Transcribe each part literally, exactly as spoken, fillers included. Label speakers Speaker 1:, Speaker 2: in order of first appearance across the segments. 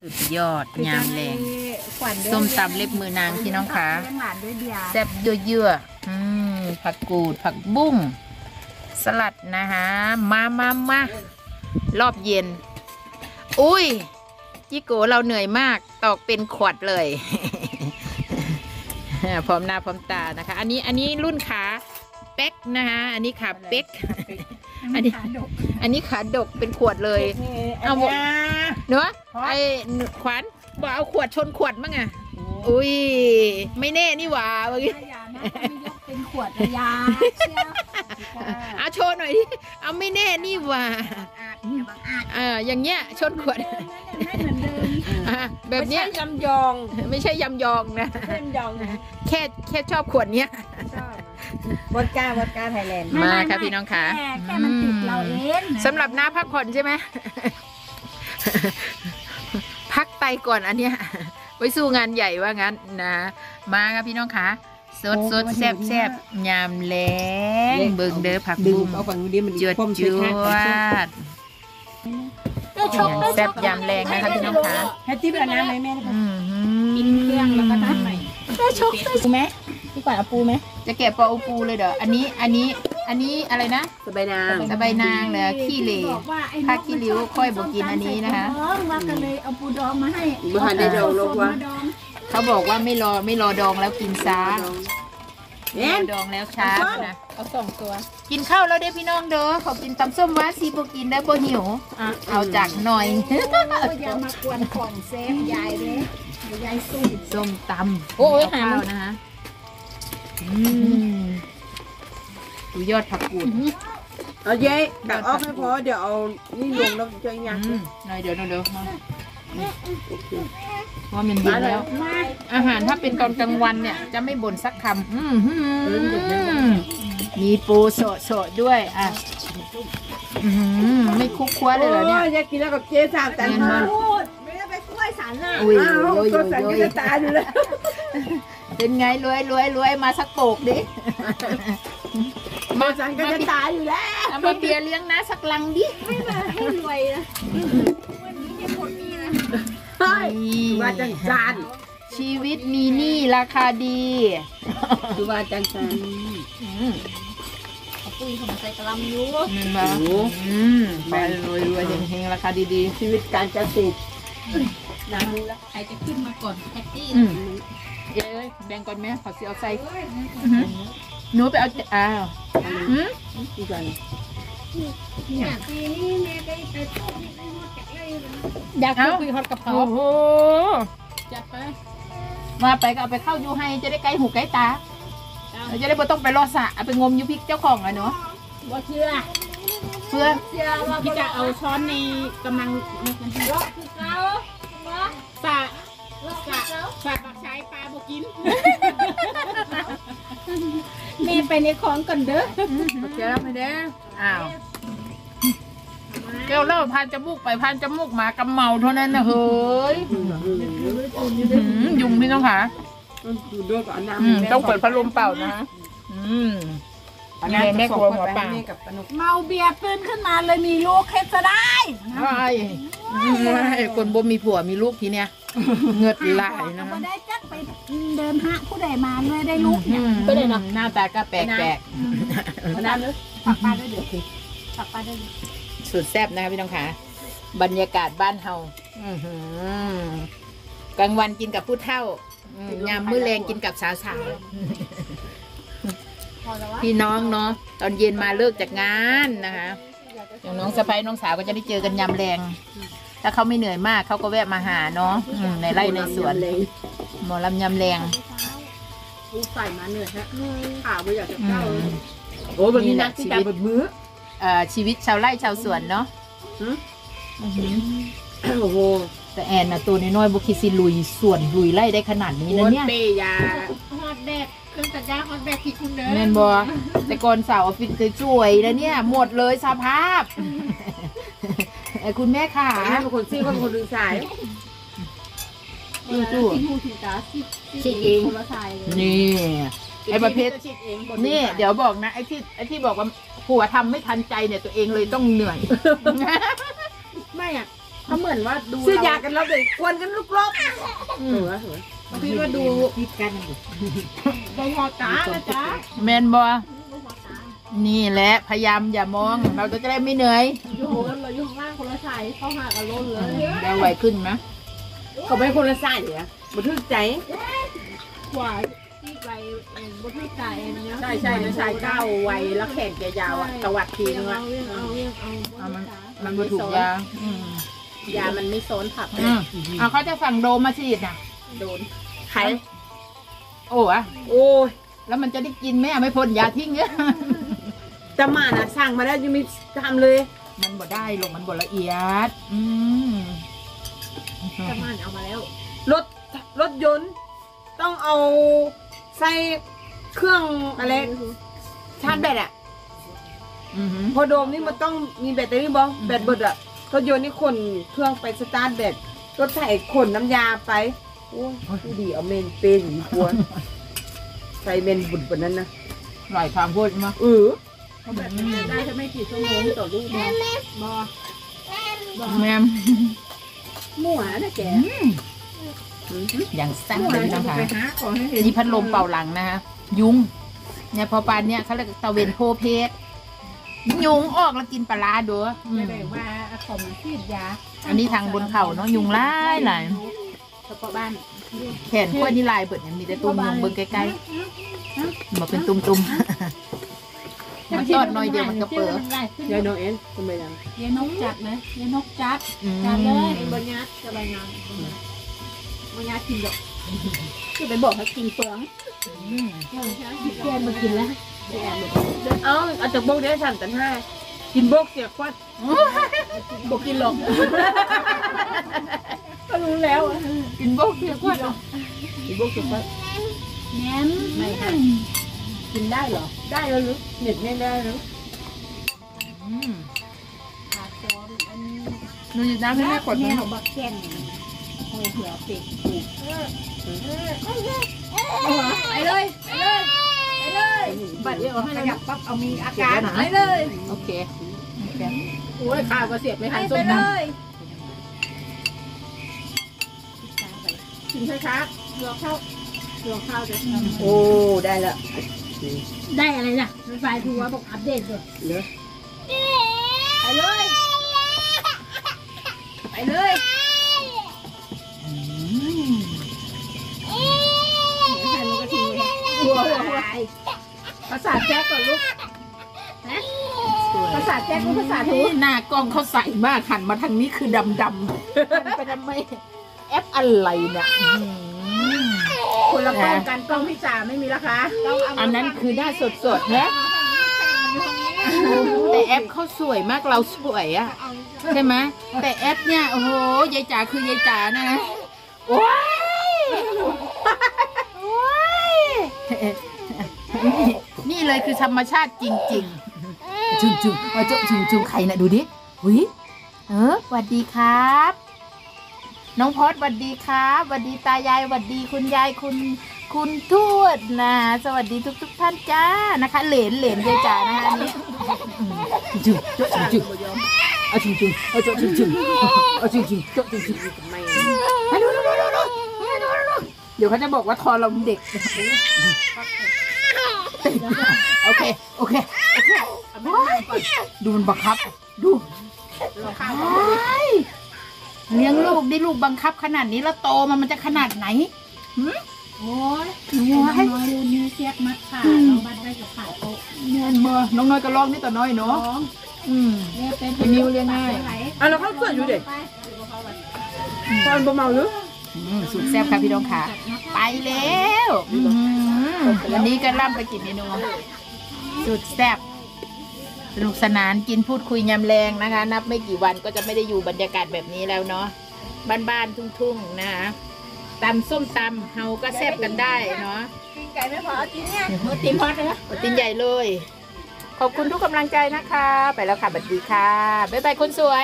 Speaker 1: สุดยอดยามแรงส้มตำเล็บมือนางพี่น้องคะแซ่บเยื่อๆอืมผักกูดผักบุ้งสลัดนะคะมามามารอบเย็นอุ้ยจิโกเราเหนื่อยมากตอกเป็นขวดเลยพร้อมหน้าพร้อมตานะคะอันนี้อันนี้รุ่นขาเป๊กนะคะอันนี้ขาเป๊กอันนี้อันนี้ขาดกเป็นขวดเลยเอาเนาะไอ้ขวัญบอกเอาขวดชนขวดมั้งอ่ะอุ้ยไม่แน่นี่หว่าเมื่อกี้
Speaker 2: เป็นขวดระยา
Speaker 1: เอาโชว์หน่อยดิเอาไม่แน่นี่หว่าเอออย่างเงี้ยชนขวดแบบเนี้ย
Speaker 2: ยำยอง
Speaker 1: ไม่ใช่ยำยองนะ
Speaker 2: ยำยอง
Speaker 1: แค่แค่ชอบขวดเนี้ย
Speaker 2: วอดก้าวอดก้าไทยแลนด์
Speaker 1: มาค่ะพี่น้องค่ะ
Speaker 2: แค่มันติดเราเอง
Speaker 1: สำหรับน้าพักผ่อนใช่ไหมพักไตก่อนอันเนี้ยไว้สู้งานใหญ่ว่างั้นนะมาค่ะพี่น้องค่ะสดสดแซ่บแซ่บยำแรงเบิ่งเด้อผักบุ้งจวดจวดแซ่บยำแรงนะคะพี่น้องค่ะ
Speaker 2: แฮตตี้เป็นน้ำไหมแม่
Speaker 1: กิ
Speaker 2: นเครื่องแล้วก็ทำใหม่ได้ชกปูไหมพี่ก่อนเอาปูไหม
Speaker 1: จะแกะปลาอูปูเลยเด้ออันนี้อันนี้อันนี้อะไรนะ
Speaker 2: สบายนาง
Speaker 1: สบายนางเลยขี้เหร่ผ้าขี้ริ้วค่อยบอกกินอันนี้นะคะ
Speaker 2: ว่ากันเลยเอาปูดองมาให้
Speaker 1: บุหันได้ดองลงว่าเขาบอกว่าไม่รอไม่รอดองแล้วกินซ้าดองแล้วช้านะ
Speaker 2: เอาสองตัว
Speaker 1: กินข้าวแล้วได้พี่น้องเด้อขอกินตำส้มว่าซีโบกินได้โบหิวเอาจากหน่อย
Speaker 2: อย่ามากวนของเซฟยายเลยยายสู้
Speaker 1: ส้มตำโอ้ยข้าวนะคะดูยอดผักกูด
Speaker 2: เอาเย้ตักออกให้พอเดี๋ยวเอานี่ลงแล้วจะยัง
Speaker 1: หน่อยเดี๋ยวเดี๋ยวว่ามันเย็นแล้วอาหารถ้าเป็นตอนกลางวันเนี่ยจะไม่บ่นสักคำมีปูโสดๆด้วยอ่ะไม่คุกคั้วเลยเหรอเนี่ย
Speaker 2: อยากกินแล้วกับเจ๊สามแต่มาไม่ได้ไปช่วยสารน่ะ
Speaker 1: อุ้ย
Speaker 2: ก็สารจะตายอยู่เลย
Speaker 1: เป็นไงรวยรวยรวยมาสักโปกดิ
Speaker 2: มาสารก็จะตายอยู่แล้ว
Speaker 1: มาเบียร์เลี้ยงนะสักลังดิ
Speaker 2: ให้มาให้รวยนะวันนี้จะหมดนี่นะว่าจังจัน
Speaker 1: ชีวิตมีหนี้ราคาดี
Speaker 2: คือว่าจังจันปุ้ยทำใส่กระลำยู
Speaker 1: มันมาไปรวยรวยเฮงๆราคาดี
Speaker 2: ๆชีวิตการเกษตรนาดูแล้วใครจะขึ้นมาก่อนแท็กซี่
Speaker 1: เย้ยแบ่งก่อนไหมขอเสียเอาใส่หนูไปเอาอ้าวอืม
Speaker 2: ดีกว่าเนี่ยปีนี้แม่ไปไปพูดให้ไปหมดจากไร
Speaker 1: อยากเอาคุยฮอตกับเขาโอ้โห
Speaker 2: จัดไป
Speaker 1: มาไปก็เอาไปเข้ายูให้จะได้ใกล้หูใกล้ตาจะได้ไม่ต้องไปรอสะเอาไปงมยูพิกเจ้าของอะเนาะ
Speaker 2: ว่าเชื่อ
Speaker 1: เพื่อ
Speaker 2: เชื่อว่าพี่จะเอาช้อนในกำลังรอคือเขาสะสะสะปักใช้ปลาบกินแม่ไปในคลองกันเด้อ
Speaker 1: เจ้าไม่ได้อ้าวเกลียวเล่าพันจมูกไปพันจมูกมากำเมาเท่านั้นนะเฮ้ยยุงพี่น้องค่ะต้องเปิดพัดลมเป่านะแม่กลัวหัวป่า
Speaker 2: เมาเบียร์ปืนขึ้นมาเลยมีลูกเคสได้
Speaker 1: ใช่คนบ่มีผัวมีลูกทีเนี้ยเงือดไหลนะ
Speaker 2: ได้จักไปเดินหาผู้ใดมาเลยได้ลูกเนี่ย
Speaker 1: ไปเลยเนาะหน้าตาก็แปลกแปลก
Speaker 2: น้ำเลยปักปลาได้เดี๋ยวสิปักปลาได้
Speaker 1: สุดแซ่บนะคะพี่น้องค่ะบรรยากาศบ้านเฮากลางวันกินกับผู้เฒ่ายามมื้อแรงกินกับสาวๆพี่น้องเนาะตอนเย็นมาเลิกจากงานนะคะอย่างน้องสะใภ้น้องสาวก็จะได้เจอกันยามแรงถ้าเขาไม่เหนื่อยมากเขาก็แวะมาหาเนาะในไร่ในสวนหมอลำยำแรง
Speaker 2: ผู้ใส่มาเหนื่อยฮะขาไม่อยากจะเข้าโอ้วันนี้นักชีวิตมื้อ
Speaker 1: ชีวิตชาวไร่ชาวสวนเนาะ
Speaker 2: โอ้โห
Speaker 1: แต่แอนนะตัวน้อยๆบุคิซิลุยสวนลุยไร่ได้ขนาดนี้นะเนี่ย
Speaker 2: เปยาฮอตแดดเครื่องตัดหญ้าฮอตแดดที่คุณเด้อ
Speaker 1: แม่นบอแต่ก่อนสาวออฟฟิศสวยๆแล้วเนี่ยหมดเลยสภาพไอ้คุณแม่ค่ะ
Speaker 2: เป็นคนซี่คนคนดึงสาย
Speaker 1: ดูจู้
Speaker 2: ฉีดเอง
Speaker 1: นี่ไอ้ประเภทนี่เดี๋ยวบอกนะไอ้ที่ไอ้ที่บอกว่าผัวทำไม่ทันใจเนี่ยตัวเองเลยต้องเหนื่อย
Speaker 2: ไม่อ่ะเขาเหมือนว่าดู
Speaker 3: ซื้อยากันแล้วเด็กกวนกันลูกลบ
Speaker 1: อืม
Speaker 2: พี่ว่าดู
Speaker 3: คิดกัน
Speaker 2: บงหอตานะจ๊ะ
Speaker 1: แมนบอนี่แหละพยายามอย่ามอง เราจะได้ไม่เหนื่อย
Speaker 2: อยู่โหนเราอยู่ข้างล่างคนละสายเขาหากันล้นเลย
Speaker 1: ได้ไหวขึ้นไหม
Speaker 3: เขาเป็นคนละสายเหรอบ่ทึกใจ
Speaker 2: กว่าที่ไปเองบ่ที่ใจเนี้ย
Speaker 3: ใช่ใช่แล้วสายเก้าไวแล้วแขนแกยาวอ่ะตวัดทีนึงอ่ะ
Speaker 2: เอาเรื่องเอา
Speaker 1: เอามันมันบ่ถูกยาอืม
Speaker 2: ยามันไม่โซนผัก
Speaker 1: อืมเอาเขาจะสั่งโดมมาฉีดน่ะ
Speaker 2: โดน
Speaker 3: ไข่
Speaker 1: โอ้อะ
Speaker 3: โอ้ย
Speaker 1: แล้วมันจะได้กินไหมอะไม่พ่นยาทิ้งเนี่ย
Speaker 3: จะมาน่ะสั่งมาแล้วยังไม่ทำเลย
Speaker 1: มันบ่ได้ลงมันบ่ละเอียด อืม
Speaker 2: จะมันเอามาแล้ว
Speaker 3: รถรถยนต์ต้องเอาใส่เครื่องอะไรชาร์จแบตอ่ะ
Speaker 1: อือหือ
Speaker 3: พอโดมนี่มันต้องมีแบตเตอรี่บอแบตเบิดอ่ะรถยนต์นี่ขนเครื่องไปสตาร์ทแบตรถไถขนน้ำยาไปโอ้ยดูดีเอาเมนเป็นอีกวนใส่เมนบุดบนนั้นนะ
Speaker 1: หลายความพูดมา
Speaker 3: เออ
Speaker 2: เขาแบบได้แค่ไม่กี่ชั่วโมงต่อลูกบอบอ
Speaker 1: แมม
Speaker 2: มั่วนะแก
Speaker 1: อย่างแซ่บ
Speaker 2: มั่ว
Speaker 1: เลย
Speaker 2: จะ
Speaker 1: นะคะ
Speaker 2: ไปหาของให้เห็น
Speaker 1: นี่พัดลมเป่าหลังนะคะยุงเนี่ยพอปานเนี่ยเขาเรียกตะเวนโพเพสยุงออกแล้วกินปลาร้าดูอืม
Speaker 2: ไม่ได้ว่าของมันฉีดยา
Speaker 1: อันนี้ทางบนเขาเนาะยุงหลายหลาย
Speaker 2: เฉพาะบ้าน
Speaker 1: แขนขั้วนี่ลายเบิดเนี่ยมีแต่ตุ่มยุงเบิ่งใกล้ๆมาเป็นตุ่มๆมันตอดหน่อยเดียวมันก็เปิด
Speaker 3: ยายน้องเอ็นทำไมยัง
Speaker 2: ยายนกจัดเลยยายนกจัด
Speaker 1: อืม
Speaker 2: จัดเลยบรรยัดจะใบงานบรรยัดกินดอกคือไปบอกให้กินเปลือง
Speaker 1: อืม
Speaker 2: แกมากินแล้ว
Speaker 3: เอาเอาจากโบกได้สั่นตันห้ากินโบกเสียควัด
Speaker 2: บอกกินหรอกก็รู้แล้ว
Speaker 1: กินโบ๊กเสียกว่า
Speaker 3: กินโบกเสียควัด
Speaker 2: แง้มไม่ค่ะกินได้เหรอ
Speaker 3: ได้แล้วหรือเน็ตไม่ได้แล้ว
Speaker 1: อืม
Speaker 2: ขาดจอมอัน
Speaker 1: หนูหยิบน้ำให้แม่กด
Speaker 2: แม่
Speaker 1: นะ
Speaker 2: ของบักแก้งโอ้ยเผื่อเป็ดปลูกไปเลยไปเลยไปเลยบัดเดียวให้ขยับปั๊บเอามีอาการไปเลย
Speaker 1: โอเคโอเค
Speaker 2: โอ้ยข้าวก็เสียบไม่ทันส้มตำกินช้าๆรอข้าวรอข้าวจะ
Speaker 3: โอ้ได้แล้ว
Speaker 2: ได้อะไรล่ะไฟทัวร์บอกอัปเดตเลย
Speaker 3: เหลือ
Speaker 2: ไปเลยไปเลย
Speaker 1: อืม
Speaker 2: เดี๋ยวใส่มันก็ทิ้งเลยหัวหัวหัวภาษาแจ๊กก่อนลูกนะภาษาแจ๊กหรือภาษาทู
Speaker 1: หน้ากล้องเขาใส่มากหันมาทางนี้คือดำดำมันเป็นทำไมแอปอะไรเนี่ยอืม
Speaker 2: คนละกล้องกันกล้องพี่จ๋าไม่มีราคา
Speaker 1: อันนั้นคือหน้าสดๆนะแต่แอปเขาสวยมากเราสวยอะใช่ไหมแต่แอปเนี่ยโอ้โหยายจ๋าคือยายจ๋านะโอ้ยโอ้ยนี่นี่เลยคือธรรมชาติจริงๆจุ่มจุ่มมาจุ่มจุ่มจุ่มใครนะดูดิหุยเออสวัสดีครับ น้องพอดสวัสดีครับสวัสดีตายายสวัสดีคุณยายคุณคุณทวดนะสวัสดีทุกทุกๆท่านจ้านะคะเหลนเหลนยายจ๋านะคะอันนี้จุ่มจุ่มจุ่มเอาจุ่มจุ่มเอาจุ่มจุ่มจุ่มเอาจุ่มจุ่มจุ่มจุ่มจุ่ม
Speaker 3: ไม่
Speaker 1: ให้ดูดูดูดูดูเดี๋ยวเขาจะบอกว่าทอเราเด็กโอเคโอเคโอเคดูมันบังคับดูเลี้ยงลูกได้ลูกบังคับขนาดนี้แล้วโตมันมันจะขนาดไหน
Speaker 2: โอ้ยน้อยน้อยรุ่นนี้เสียกมัดขาเราบัดได้กับขาโต
Speaker 1: เนียนบ่น้องน้อยก็ลองนี่ต่อน้อยเนาะ
Speaker 2: น้อง
Speaker 1: อืม
Speaker 2: เนี่ยเป็น
Speaker 1: ไอ้นิ้วเรียกง่าย
Speaker 3: อ่ะเราเข้าเกิดอยู่เด็กตอนบ่เมาหรือ
Speaker 1: อืมสุดแซ่บค่ะพี่น้องค่ะไปแล้วอืมวันนี้ก็ล่ำไปกินเมนูสุดแซ่บสนุกสนานกินพูดคุยยำแรงนะคะ นับไม่กี่วันก็จะไม่ได้อยู่บรรยากาศแบบนี้แล้วเนาะบ้านๆทุ่งๆนะคะตำส้มตำเฮาก็แซ่บกันได้เนาะ
Speaker 2: กินไก่ไม่พอเอาจิ้นเนี่ยมือตีพอดเลย
Speaker 1: ปตินใหญ่เลย ขอบคุณทุกกำลังใจนะคะ ไปแล้วค่ะสวัสดีค่ะ บ๊ายบายคนสวย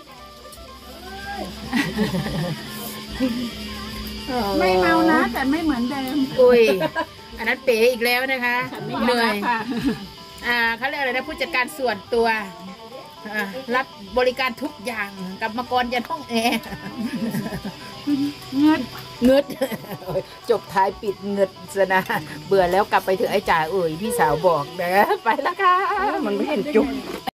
Speaker 2: ไม่เมานะแต่ไม่เหมือนเดิม
Speaker 1: อุ้ย อันนั้นเป๋อีกแล้วนะคะ
Speaker 2: ฉันไม่
Speaker 1: เหนื่อย
Speaker 2: ค่ะ
Speaker 1: อ่าเขาเรียกอะไรนะผู้จัดการส่วนตัวอ่ะรับบริการทุกอย่างกรรมกรยันห้องแอร์
Speaker 2: เงิน
Speaker 1: เงึด จบท้ายปิดเงึดซะนะเบื่อแล้วกลับไปเถอะไอ้จ่าเอ่ยพี่สาวบอกนะไปละค่ะ
Speaker 3: มันไม่เห็นจุก